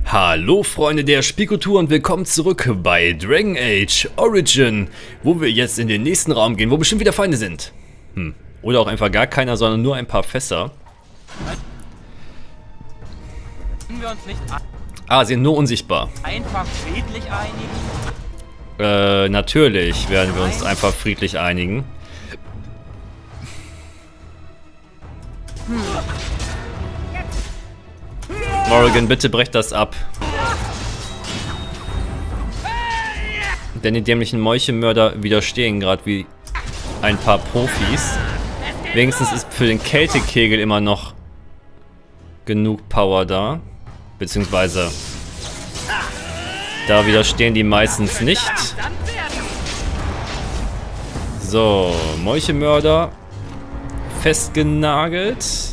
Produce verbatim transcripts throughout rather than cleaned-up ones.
Hallo Freunde der Spielkultur und willkommen zurück bei Dragon Age Origin, wo wir jetzt in den nächsten Raum gehen, wo bestimmt wieder Feinde sind. Hm. Oder auch einfach gar keiner, sondern nur ein paar Fässer. Wir uns nicht Ah, sie sind nur unsichtbar. einfach friedlich einigen? Äh, natürlich werden wir uns einfach friedlich einigen. Morrigan, bitte brech das ab. Denn die dämlichen Meuchelmörder widerstehen gerade wie ein paar Profis. Wenigstens ist für den Kältekegel immer noch genug Power da. Beziehungsweise da widerstehen die meistens nicht. So, Meuchelmörder festgenagelt.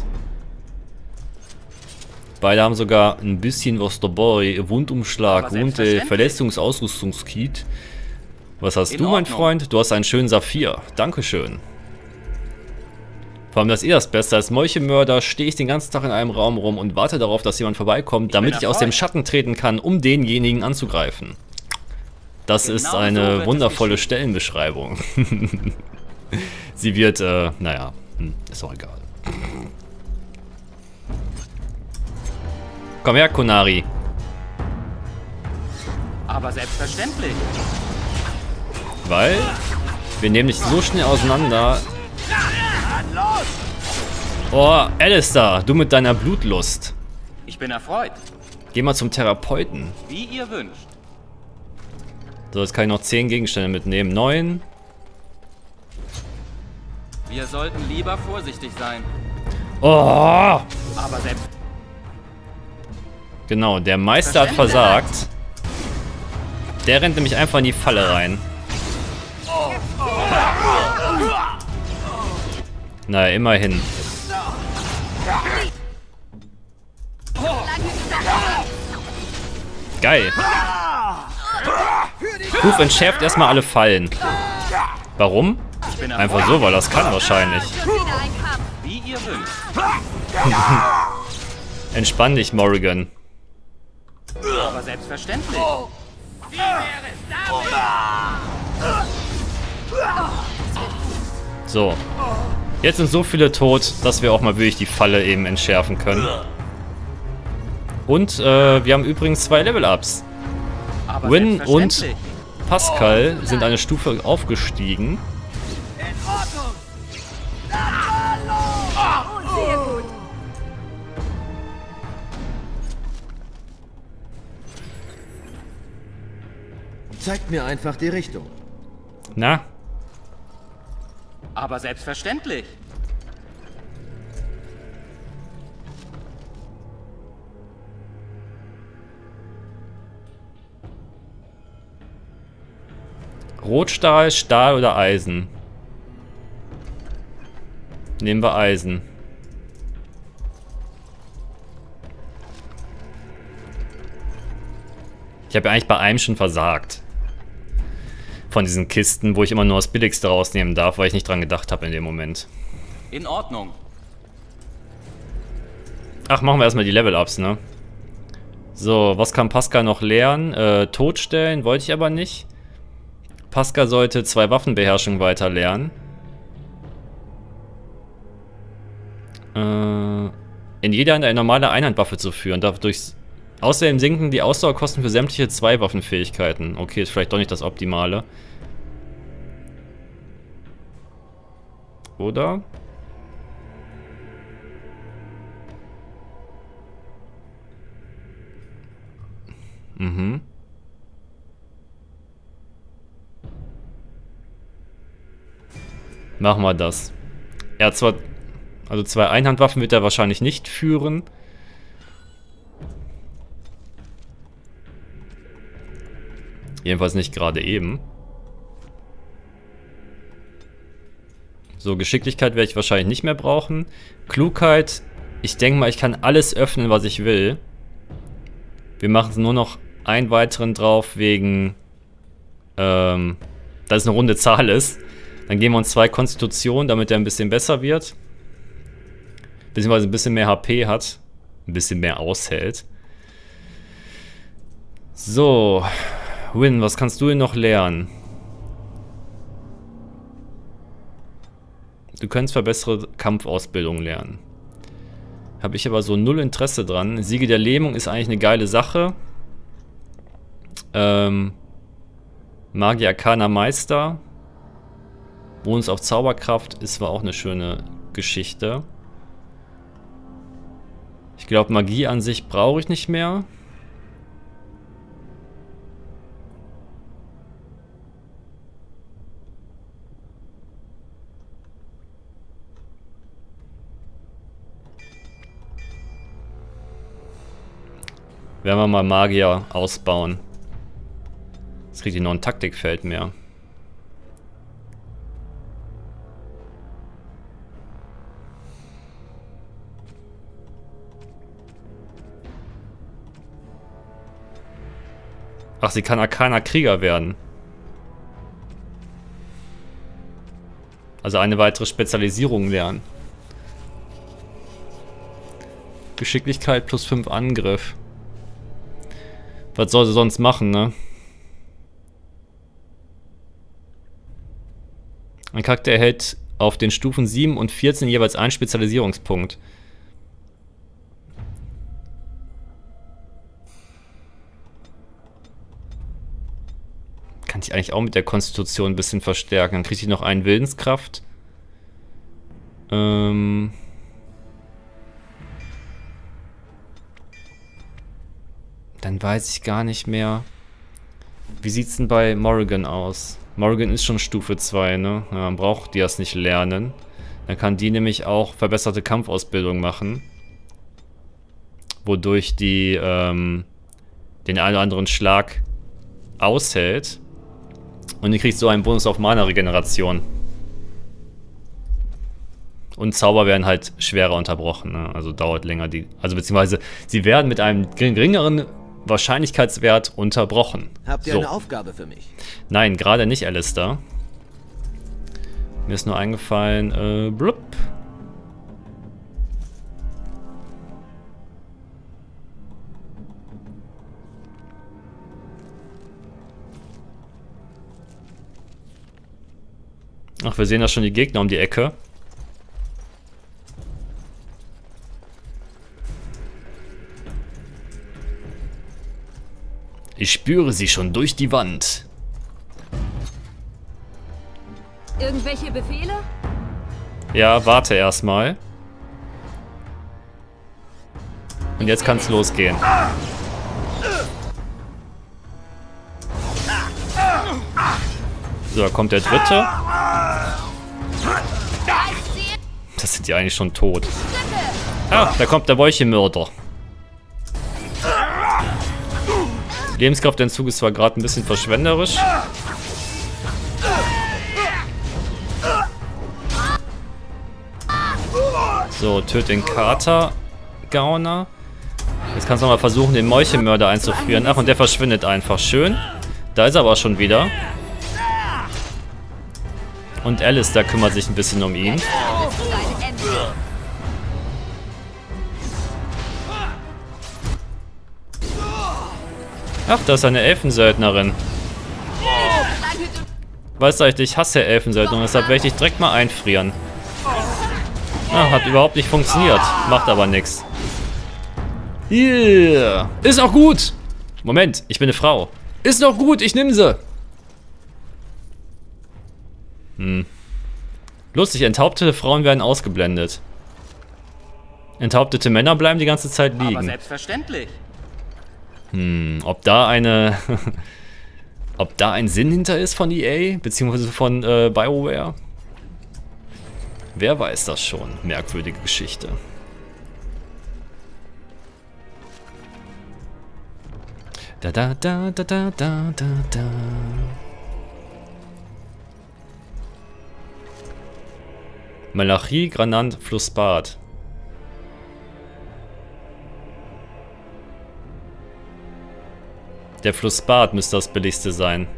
Beide haben sogar ein bisschen was dabei. Wundumschlag, Wunde, Verletzungsausrüstungskit. Was hast du, mein Freund? Du hast einen schönen Saphir. Dankeschön. Vor allem, dass ihr das Beste als Meuchelmörder stehe ich den ganzen Tag in einem Raum rum und warte darauf, dass jemand vorbeikommt, damit ich aus dem Schatten treten kann, um denjenigen anzugreifen. Das ist eine wundervolle Stellenbeschreibung. Sie wird, äh, naja, ist auch egal. Komm her, Konari. Aber selbstverständlich. Weil wir nehmen dich so schnell auseinander. Oh, Alistair, du mit deiner Blutlust. Ich bin erfreut. Geh mal zum Therapeuten. Wie ihr wünscht. So, jetzt kann ich noch zehn Gegenstände mitnehmen. neun. Wir sollten lieber vorsichtig sein. Oh! Aber selbst... Genau, der Meister hat versagt. Der rennt nämlich einfach in die Falle rein. Na, immerhin. Geil. Ruf entschärft erstmal alle Fallen. Warum? Einfach so, weil das kann wahrscheinlich. Wie ihr wünscht. Entspann dich, Morrigan. Aber selbstverständlich. So. Jetzt sind so viele tot, dass wir auch mal wirklich die Falle eben entschärfen können. Und äh, wir haben übrigens zwei Level-Ups. Win und Pascal sind eine Stufe aufgestiegen. Sehr gut. Zeigt mir einfach die Richtung. Na? Aber selbstverständlich. Rotstahl, Stahl oder Eisen? Nehmen wir Eisen. Ich habe ja eigentlich bei einem schon versagt. Von diesen Kisten, wo ich immer nur das Billigste rausnehmen darf, weil ich nicht dran gedacht habe in dem Moment. In Ordnung. Ach, machen wir erstmal die Level-Ups, ne? So, was kann Pascal noch lernen? Äh, Totstellen wollte ich aber nicht. Pascal sollte zwei Waffenbeherrschung weiter lernen. Äh, in jeder Hand eine normale Einhandwaffe zu führen. Dadurch, außerdem sinken die Ausdauerkosten für sämtliche zwei Waffenfähigkeiten. Okay, ist vielleicht doch nicht das Optimale. Oder? Mhm. Machen wir das. Er hat zwar... Also zwei Einhandwaffen wird er wahrscheinlich nicht führen. Jedenfalls nicht gerade eben. So, Geschicklichkeit werde ich wahrscheinlich nicht mehr brauchen. Klugheit. Ich denke mal, ich kann alles öffnen, was ich will. Wir machen nur noch einen weiteren drauf wegen... Ähm, dass es eine runde Zahl ist. Dann geben wir uns zwei Konstitutionen, damit er ein bisschen besser wird. Beziehungsweise ein bisschen mehr H P hat. Ein bisschen mehr aushält. So, Win, was kannst du denn noch lernen? Du könntest verbessere Kampfausbildung lernen. Habe ich aber so null Interesse dran. Siege der Lähmung ist eigentlich eine geile Sache. Ähm, Magie Arcana Meister. Bonus auf Zauberkraft ist zwar auch eine schöne Geschichte. Ich glaube, Magie an sich brauche ich nicht mehr. Werden wir mal Magier ausbauen. Jetzt kriegt die noch ein Taktikfeld mehr. Ach, sie kann Arkaner Krieger werden. Also eine weitere Spezialisierung lernen. Geschicklichkeit plus fünf Angriff. Was soll sie sonst machen, ne? Ein Charakter erhält auf den Stufen sieben und vierzehn jeweils einen Spezialisierungspunkt. Kann ich eigentlich auch mit der Konstitution ein bisschen verstärken. Dann kriege ich noch einen Willenskraft. Ähm... Dann weiß ich gar nicht mehr. Wie sieht es denn bei Morrigan aus? Morrigan ist schon Stufe zwei, ne? Ja, man braucht die das nicht lernen. Dann kann die nämlich auch verbesserte Kampfausbildung machen. Wodurch die ähm, den einen oder anderen Schlag aushält. Und die kriegt so einen Bonus auf Mana-Regeneration. Und Zauber werden halt schwerer unterbrochen, ne? Also dauert länger die. Also beziehungsweise sie werden mit einem geringeren Wahrscheinlichkeitswert unterbrochen. Habt ihr so. eine Aufgabe für mich? Nein, gerade nicht, Alistair. Mir ist nur eingefallen, äh, blub. Ach, wir sehen da schon die Gegner um die Ecke. Ich spüre sie schon durch die Wand. Irgendwelche Befehle? Ja, warte erstmal. Und jetzt kann's losgehen. So, da kommt der dritte. Das sind die eigentlich schon tot. Ah, da kommt der Bäuchemörder. Lebenskraftentzug ist zwar gerade ein bisschen verschwenderisch. So, töte den Kater-Gauner. Jetzt kannst du noch mal versuchen, den Meuchelmörder einzufrieren. Ach, und der verschwindet einfach. Schön. Da ist er aber schon wieder. Und Alistair kümmert sich ein bisschen um ihn. Ach, da ist eine Elfensöldnerin. Weißt du, ich hasse Elfensöldner, deshalb werde ich dich direkt mal einfrieren. Ah, hat überhaupt nicht funktioniert. Macht aber nichts. Yeah. Ist auch gut. Moment, ich bin eine Frau. Ist noch gut, ich nehme sie. Hm. Lustig, enthauptete Frauen werden ausgeblendet. Enthauptete Männer bleiben die ganze Zeit liegen. Aber selbstverständlich. Hm, ob da eine... ob da ein Sinn hinter ist von E A, beziehungsweise von äh, BioWare? Wer weiß das schon? Merkwürdige Geschichte. Da da da da da da da da. Malachie, Granant, Flussbad. Der Flussbad müsste das billigste sein.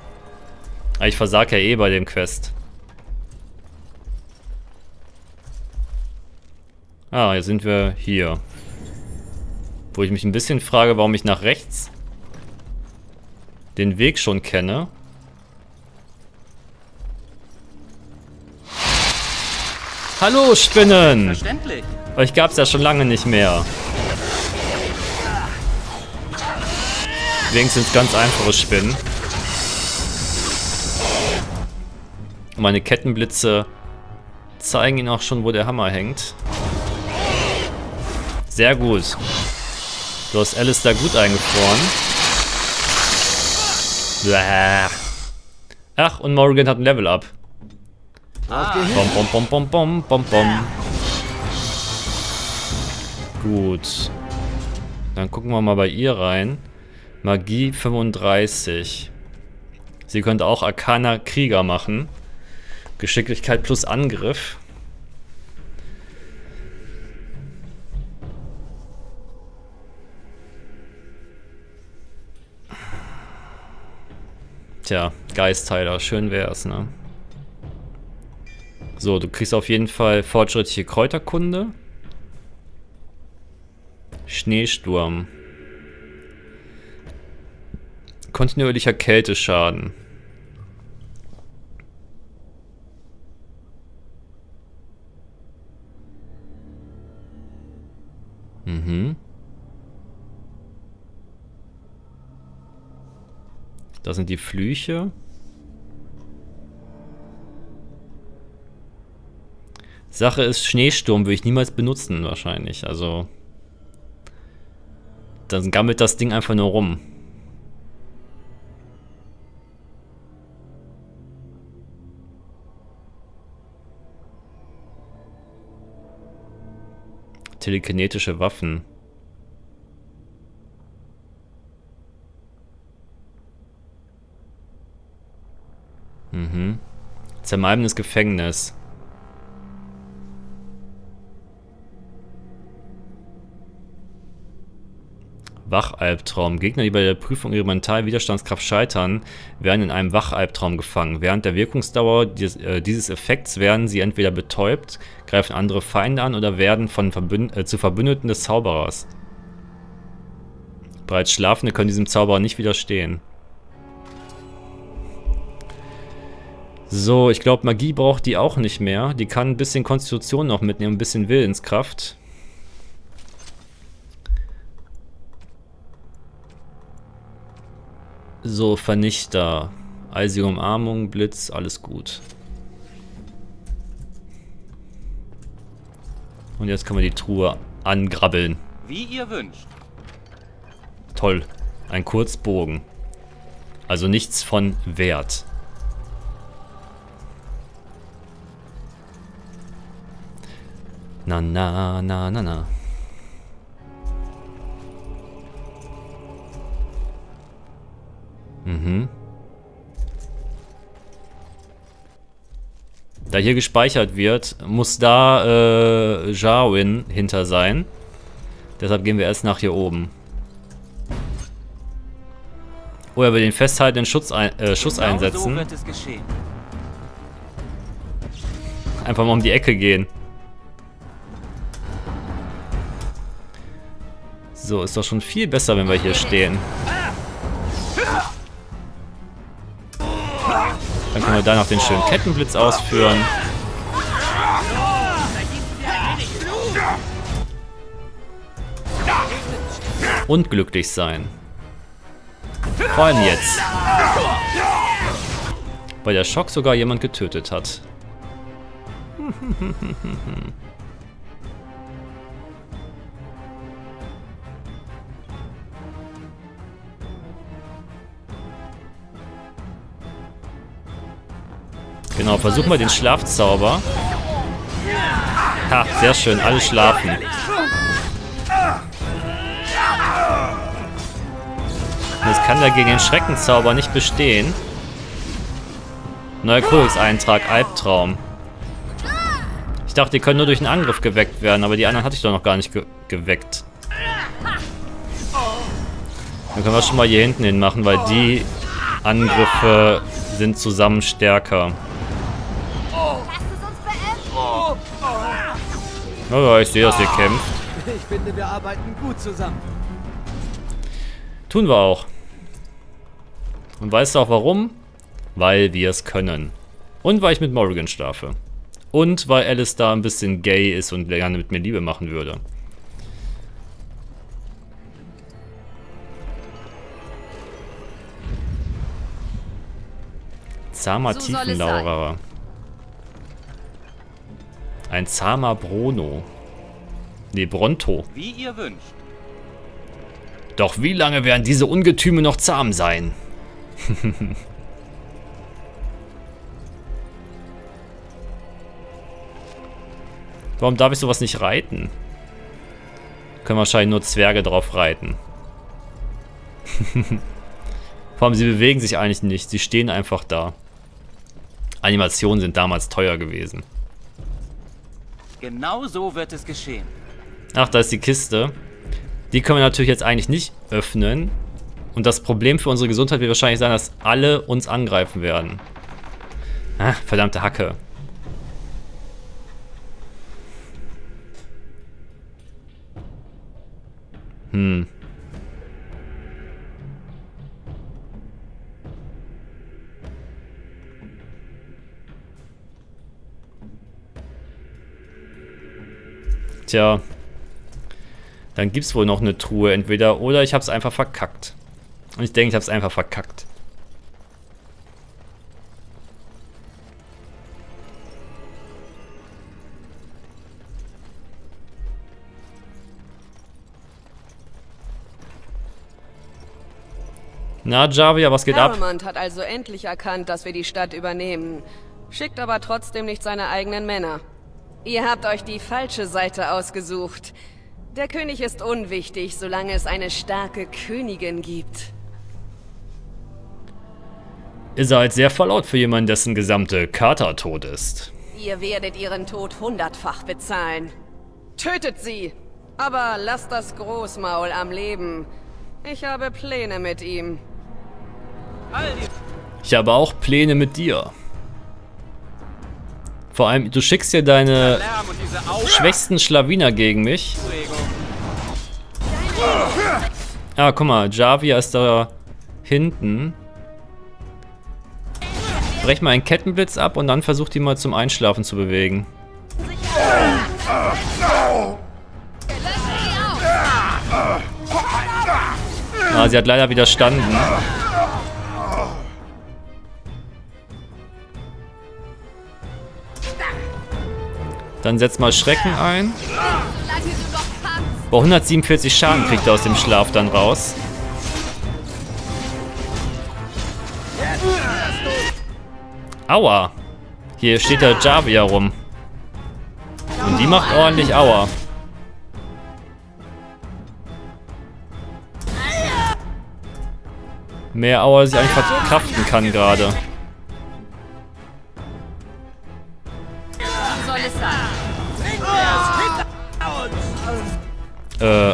Aber ich versage ja eh bei dem Quest. Ah, jetzt sind wir hier. Wo ich mich ein bisschen frage, warum ich nach rechts den Weg schon kenne. Hallo, Spinnen! Verständlich. Euch gab's ja schon lange nicht mehr. Wenigstens ganz einfache Spinnen. Meine Kettenblitze zeigen ihnen auch schon, wo der Hammer hängt. Sehr gut. Du hast Alice da gut eingefroren. Bäh. Ach, und Morrigan hat ein Level Up. Ah. Bom, bom, bom, bom, bom, bom, bom. Gut. Dann gucken wir mal bei ihr rein. Magie fünfunddreißig. Sie könnte auch Arcana Krieger machen. Geschicklichkeit plus Angriff. Tja, Geistheiler, schön wär's, ne? So, du kriegst auf jeden Fall fortschrittliche Kräuterkunde. Schneesturm. Kontinuierlicher Kälteschaden. Mhm. Das sind die Flüche. Sache ist, Schneesturm würde ich niemals benutzen wahrscheinlich. Also dann gammelt das Ding einfach nur rum. Telekinetische Waffen. Mhm. Zermalmendes Gefängnis. Wachalbtraum. Gegner, die bei der Prüfung ihrer mentalen Widerstandskraft scheitern, werden in einem Wachalbtraum gefangen. Während der Wirkungsdauer dieses, äh, dieses Effekts werden sie entweder betäubt, greifen andere Feinde an oder werden von Verbünd äh, zu Verbündeten des Zauberers. Bereits Schlafende können diesem Zauberer nicht widerstehen. So, ich glaube, Magie braucht die auch nicht mehr. Die kann ein bisschen Konstitution noch mitnehmen, ein bisschen Willenskraft. So, Vernichter. Eisige Umarmung, Blitz, alles gut. Und jetzt können wir die Truhe angrabbeln. Wie ihr wünscht. Toll. Ein Kurzbogen. Also nichts von Wert. Na, na, na, na, na. Mhm. Da hier gespeichert wird, muss da äh, Jarwin hinter sein. Deshalb gehen wir erst nach hier oben. Oh, er will den festhaltenden Schutz ein, äh, Schuss Genau einsetzen. So wird es geschehen. Einfach mal um die Ecke gehen. So, ist doch schon viel besser, wenn wir hier stehen. Dann können wir da noch den schönen Kettenblitz ausführen. Und glücklich sein. Vor allem jetzt. Weil der Schock sogar jemand getötet hat. Genau, versuchen wir den Schlafzauber. Ha, sehr schön, alle schlafen. Das kann dagegen den Schreckenzauber nicht bestehen. Neuer Kodex-Eintrag, Albtraum. Ich dachte, die können nur durch einen Angriff geweckt werden, aber die anderen hatte ich doch noch gar nicht ge geweckt. Dann können wir schon mal hier hinten hin machen, weil die Angriffe sind zusammen stärker. Oh, ich sehe, dass ihr kämpft. Ich finde, wir arbeiten gut zusammen. Tun wir auch. Und weißt du auch warum? Weil wir es können. Und weil ich mit Morrigan schlafe. Und weil Alice da ein bisschen gay ist und gerne mit mir Liebe machen würde. Zahmer So soll es Tiefenlaurer. Ein zahmer Brono. Ne, Bronto. Wie ihr wünscht. Doch wie lange werden diese Ungetüme noch zahm sein? Warum darf ich sowas nicht reiten? Können wahrscheinlich nur Zwerge drauf reiten. Vor allem, sie bewegen sich eigentlich nicht. Sie stehen einfach da. Animationen sind damals teuer gewesen. Genau so wird es geschehen. Ach, da ist die Kiste. Die können wir natürlich jetzt eigentlich nicht öffnen. Und das Problem für unsere Gesundheit wird wahrscheinlich sein, dass alle uns angreifen werden. Ah, verdammte Hacke. Hm. Tja. Dann gibt's wohl noch eine Truhe entweder oder ich hab's einfach verkackt. Und ich denke, ich hab's einfach verkackt. Na, Javia, was geht ab? Paramount hat also endlich erkannt, dass wir die Stadt übernehmen. Schickt aber trotzdem nicht seine eigenen Männer. Ihr habt euch die falsche Seite ausgesucht. Der König ist unwichtig, solange es eine starke Königin gibt. Ist er halt sehr verlaut für jemanden, dessen gesamte Charta tot ist. Ihr werdet ihren Tod hundertfach bezahlen. Tötet sie! Aber lasst das Großmaul am Leben. Ich habe Pläne mit ihm. Ich habe auch Pläne mit dir. Vor allem, du schickst ja deine schwächsten Schlawiner gegen mich. Ah, guck mal, Javia ist da hinten. Brech mal einen Kettenblitz ab und dann versucht die mal zum Einschlafen zu bewegen. Ah, sie hat leider widerstanden. Dann setz mal Schrecken ein. Boah, hundertsiebenundvierzig Schaden kriegt er aus dem Schlaf dann raus. Aua. Hier steht der Javia rum. Und die macht ordentlich Aua. Mehr Aua, als ich eigentlich verkraften kann gerade. Äh.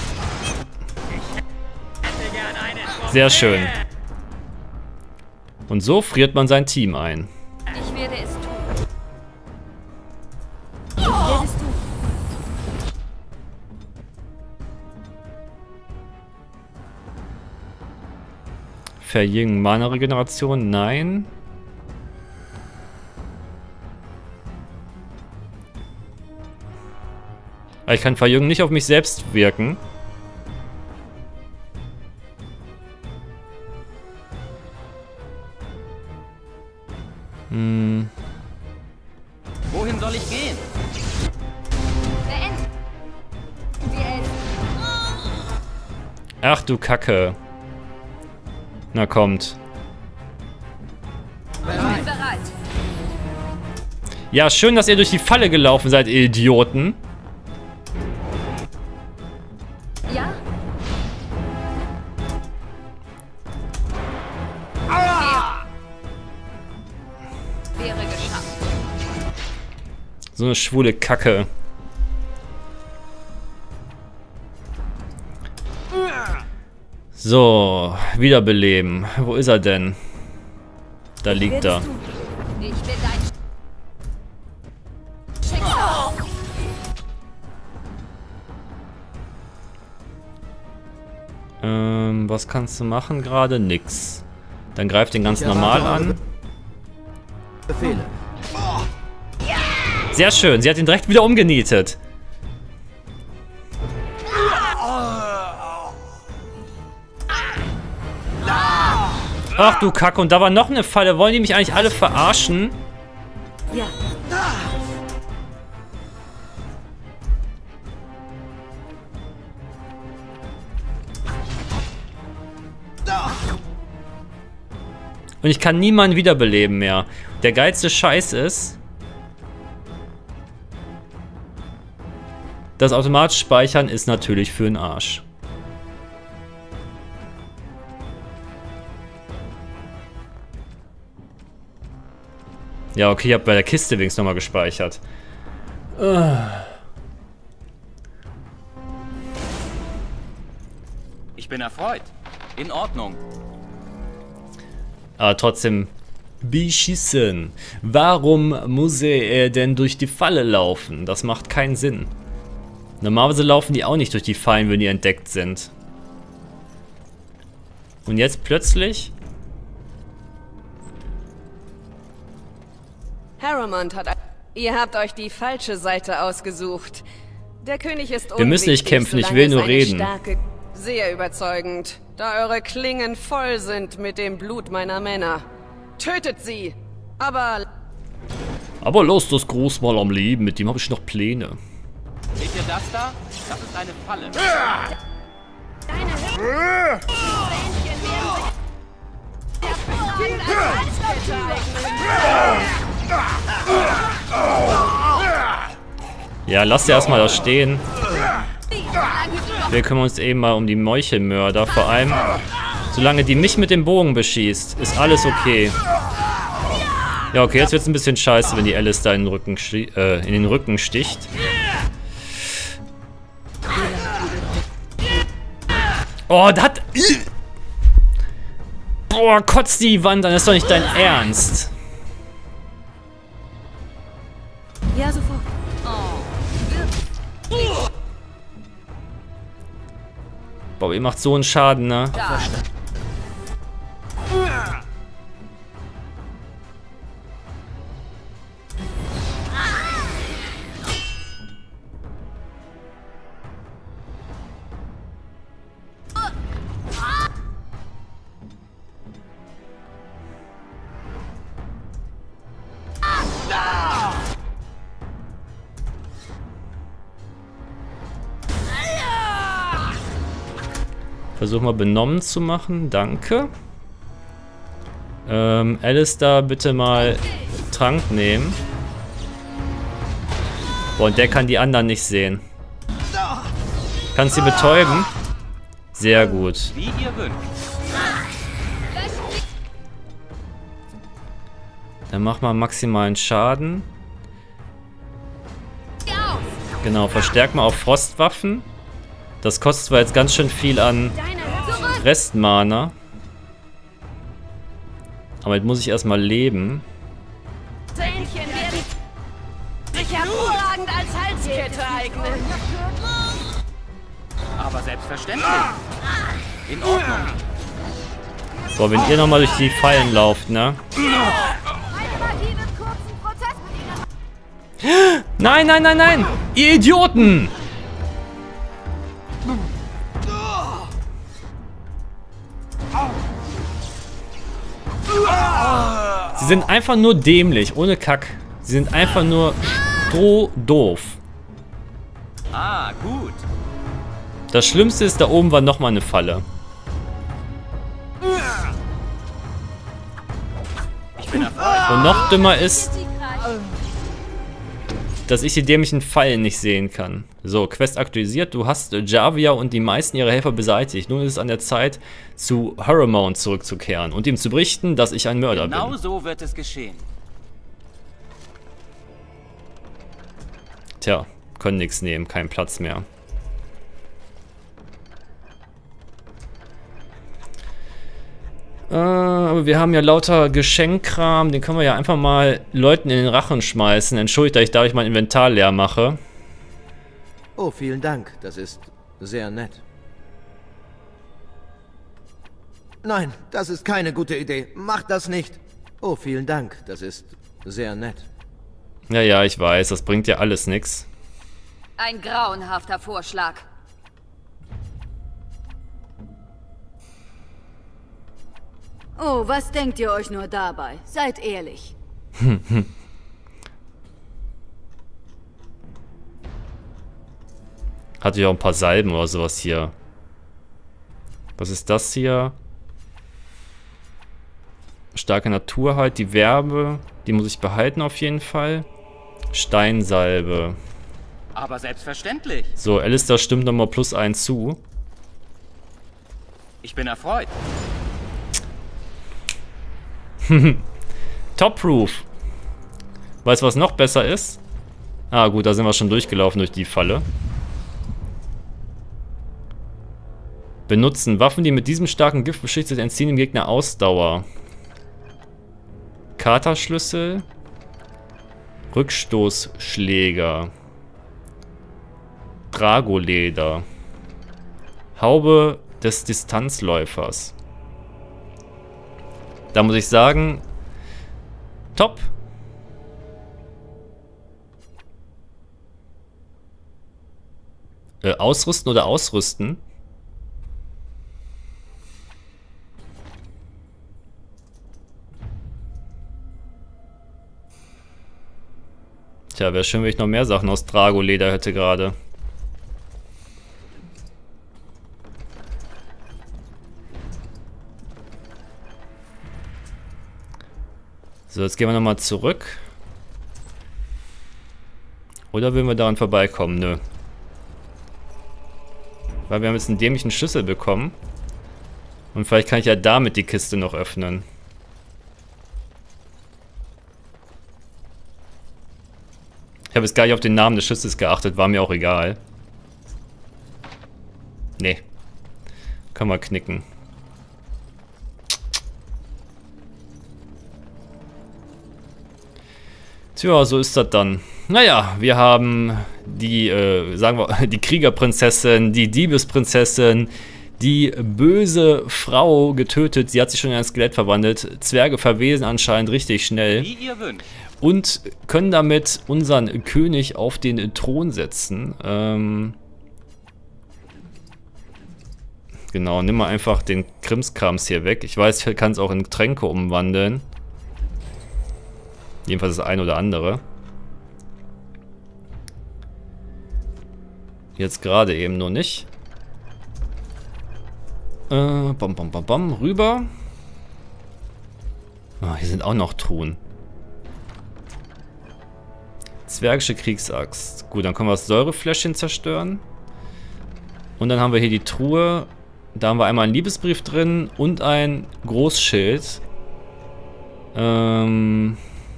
Sehr schön. Und so friert man sein Team ein. Ich werde es tun. Ich werde es tun. Verjüngen, Mana-Regeneration, nein. Aber ich kann Verjüngen nicht auf mich selbst wirken. Hm. Wohin soll ich gehen? Beenden. Wir Ach du Kacke. Na kommt. Ich bin bereit. Ja, schön, dass ihr durch die Falle gelaufen seid, ihr Idioten. Ja? Wäre geschafft. So eine schwule Kacke. So, wiederbeleben. Wo ist er denn? Da liegt er. Ich bin dein Schicksal. Ähm, was kannst du machen gerade? Nix. Dann greif den ganz normal an. Befehle. Sehr schön, sie hat ihn direkt wieder umgenietet. Ach du Kacke, und da war noch eine Falle. Wollen die mich eigentlich alle verarschen? Ja. Und ich kann niemanden wiederbeleben mehr. Der geilste Scheiß ist, das automatisch Speichern ist natürlich für den Arsch. Ja, okay, ich habe bei der Kiste wenigstens nochmal gespeichert. Ich bin erfreut. In Ordnung. Aber trotzdem beschissen. Warum muss er denn durch die Falle laufen? Das macht keinen Sinn. Normalerweise laufen die auch nicht durch die Fallen, wenn die entdeckt sind. Und jetzt plötzlich... Harrowmont hat... Ihr habt euch die falsche Seite ausgesucht. Der König ist unwichtig. Wir müssen nicht kämpfen, ich will nur reden. Starke, sehr überzeugend, da eure Klingen voll sind mit dem Blut meiner Männer. Tötet sie, aber... Aber lasst das Groß mal am Leben, mit dem habe ich noch Pläne. Seht ihr das da? Das ist eine Falle. Deine Hüften werden sich hervorragend Ja, lasst ihr erstmal da stehen. Wir kümmern uns eben mal um die Meuchelmörder. Vor allem, solange die mich mit dem Bogen beschießt, ist alles okay. Ja, okay, jetzt wird es ein bisschen scheiße, wenn die Alice da in den Rücken, äh, in den Rücken sticht. Oh, das hat... Boah, kotzt die Wand an, das ist doch nicht dein Ernst. Ja, sofort. Boah, ihr macht so einen Schaden, ne? Versuch mal benommen zu machen, danke. Ähm, Alistair, bitte mal Trank nehmen. Boah, und der kann die anderen nicht sehen. Kannst sie betäuben? Sehr gut. Wie ihr wünscht. Dann mach mal maximalen Schaden. Genau, verstärk mal auf Frostwaffen. Das kostet zwar jetzt ganz schön viel an Restmana. Aber jetzt muss ich erstmal leben. Zähnchen werden sich hervorragend als Halskette eignen. Aber selbstverständlich. In Ordnung. Boah, wenn ihr nochmal durch die Fallen lauft, ne? Nein, nein, nein, nein! Ihr Idioten! Sie sind einfach nur dämlich, ohne Kack. Sie sind einfach nur so doof. Ah, gut. Das Schlimmste ist, da oben war nochmal eine Falle. Ich bin erfreut. Und noch dümmer ist, dass ich die dämlichen Fallen nicht sehen kann. So, Quest aktualisiert. Du hast Javia und die meisten ihrer Helfer beseitigt. Nun ist es an der Zeit, zu Harrowmont zurückzukehren und ihm zu berichten, dass ich ein Mörder bin. Genau so wird es geschehen. Tja, können nichts nehmen, keinen Platz mehr. Äh, aber wir haben ja lauter Geschenkkram, den können wir ja einfach mal Leuten in den Rachen schmeißen. Entschuldigt, dass ich dadurch mein Inventar leer mache. Oh, vielen Dank. Das ist sehr nett. Nein, das ist keine gute Idee. Mach das nicht. Oh, vielen Dank. Das ist sehr nett. Ja, ja, ich weiß. Das bringt ja alles nichts. Ein grauenhafter Vorschlag. Oh, was denkt ihr euch nur dabei? Seid ehrlich. Hatte ja auch ein paar Salben oder sowas hier. Was ist das hier? Starke Natur halt. Die Werbe, die muss ich behalten auf jeden Fall. Steinsalbe. Aber selbstverständlich. So, Alistair stimmt nochmal plus eins zu. Ich bin erfreut. Top-Proof. Weißt du, was noch besser ist? Ah gut, da sind wir schon durchgelaufen durch die Falle. Benutzen. Waffen, die mit diesem starken Gift beschichtet sind, entziehen dem Gegner Ausdauer. Katerschlüssel. Rückstoßschläger. Dragoleder. Haube des Distanzläufers. Da muss ich sagen, top. Äh, ausrüsten oder ausrüsten? Tja, wäre schön, wenn ich noch mehr Sachen aus Dragoleder hätte gerade. So, jetzt gehen wir nochmal zurück. Oder will wir daran vorbeikommen? Nö. Weil wir haben jetzt einen dämlichen Schlüssel bekommen. Und vielleicht kann ich ja damit die Kiste noch öffnen. Ich habe jetzt gar nicht auf den Namen des Schlüssels geachtet, war mir auch egal. Nee. Kann man knicken. Tja, so ist das dann. Naja, wir haben die, äh, sagen wir, die Kriegerprinzessin, die Diebesprinzessin, die böse Frau getötet. Sie hat sich schon in ein Skelett verwandelt. Zwerge verwesen anscheinend richtig schnell. Wie ihr wünscht. Und können damit unseren König auf den Thron setzen. Ähm genau, nimm mal einfach den Krimskrams hier weg. Ich weiß, ich kann es auch in Tränke umwandeln. Jedenfalls das eine oder andere. Jetzt gerade eben nur nicht. Äh, bam, bam, bam, bam. Rüber. Oh, hier sind auch noch Truhen. Zwergische Kriegsaxt. Gut, dann können wir das Säurefläschchen zerstören. Und dann haben wir hier die Truhe. Da haben wir einmal einen Liebesbrief drin und ein Großschild. Ähm...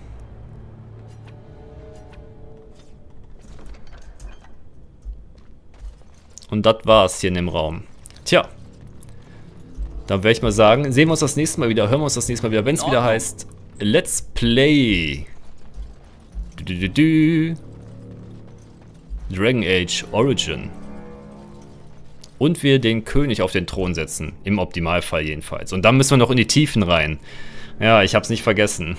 Und das war's hier in dem Raum. Tja. Dann werde ich mal sagen, sehen wir uns das nächste Mal wieder, hören wir uns das nächste Mal wieder, wenn es wieder heißt Let's Play du, du, du, du. Dragon Age Origin. Und wir den König auf den Thron setzen. Im Optimalfall jedenfalls. Und dann müssen wir noch in die Tiefen rein. Ja, ich hab's nicht vergessen.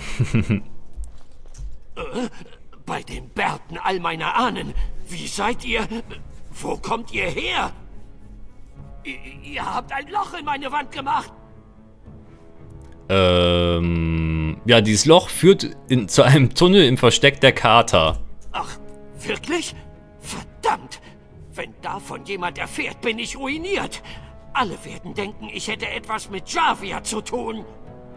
Bei den Bärten all meiner Ahnen. Wie seid ihr... Wo kommt ihr her? I ihr habt ein Loch in meine Wand gemacht. Ähm... Ja, dieses Loch führt in, zu einem Tunnel im Versteck der Kater. Ach, wirklich? Verdammt! Wenn davon jemand erfährt, bin ich ruiniert. Alle werden denken, ich hätte etwas mit Javia zu tun.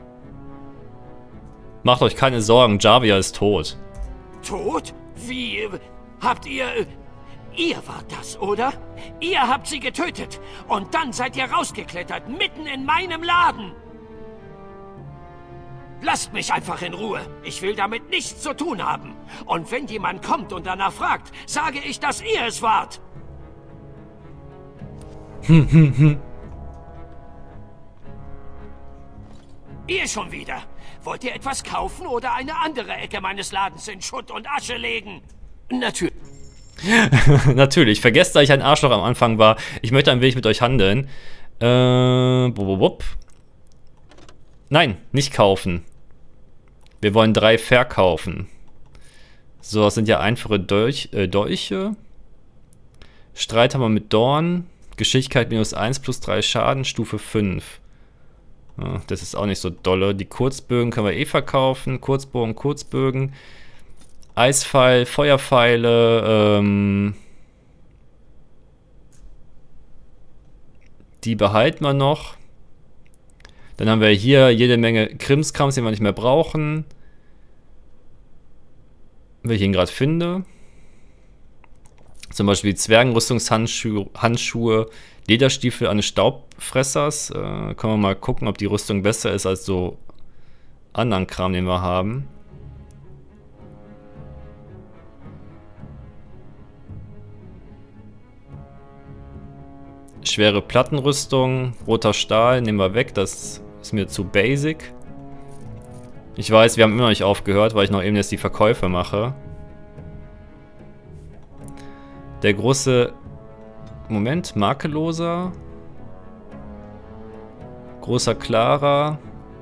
Macht euch keine Sorgen, Javia ist tot. Tot? Wie? Habt ihr... Ihr wart das, oder? Ihr habt sie getötet. Und dann seid ihr rausgeklettert, mitten in meinem Laden. Lasst mich einfach in Ruhe. Ich will damit nichts zu tun haben. Und wenn jemand kommt und danach fragt, sage ich, dass ihr es wart. Hm, hm, hm. Ihr schon wieder. Wollt ihr etwas kaufen oder eine andere Ecke meines Ladens in Schutt und Asche legen? Natürlich. Natürlich. Vergesst, dass ich ein Arschloch am Anfang war. Ich möchte ein wenig mit euch handeln. Äh, bub, bub, bub. Nein, nicht kaufen. Wir wollen drei verkaufen. So, das sind ja einfache Dolch, äh, Dolche. Streithammer mit Dorn. Geschicklichkeit minus eins plus drei Schaden, Stufe fünf. Ja, das ist auch nicht so dolle. Die Kurzbögen können wir eh verkaufen. Kurzbogen, Kurzbögen. Eispfeil, Feuerpfeile. Ähm, die behalten wir noch. Dann haben wir hier jede Menge Krimskrams, den wir nicht mehr brauchen. Wenn ich ihn gerade finde. Zum Beispiel Zwergenrüstungshandschuhe, Handschuhe, Lederstiefel eines Staubfressers. Äh, können wir mal gucken, ob die Rüstung besser ist als so anderen Kram, den wir haben. Schwere Plattenrüstung, roter Stahl, nehmen wir weg, das ist mir zu basic. Ich weiß, wir haben immer noch nicht aufgehört, weil ich noch eben jetzt die Verkäufe mache. Der große... Moment, makelloser. Großer klarer.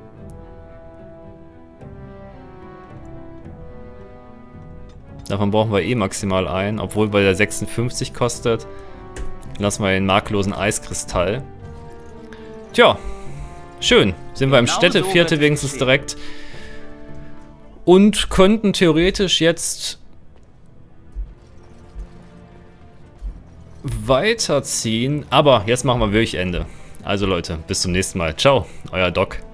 Davon brauchen wir eh maximal einen, obwohl bei der sechsundfünfzig kostet. Lassen wir den makellosen Eiskristall. Tja, schön. Sind wir im Städteviertel wenigstens direkt. Und könnten theoretisch jetzt weiterziehen. Aber jetzt machen wir wirklich Ende. Also Leute, bis zum nächsten Mal. Ciao, euer Doc.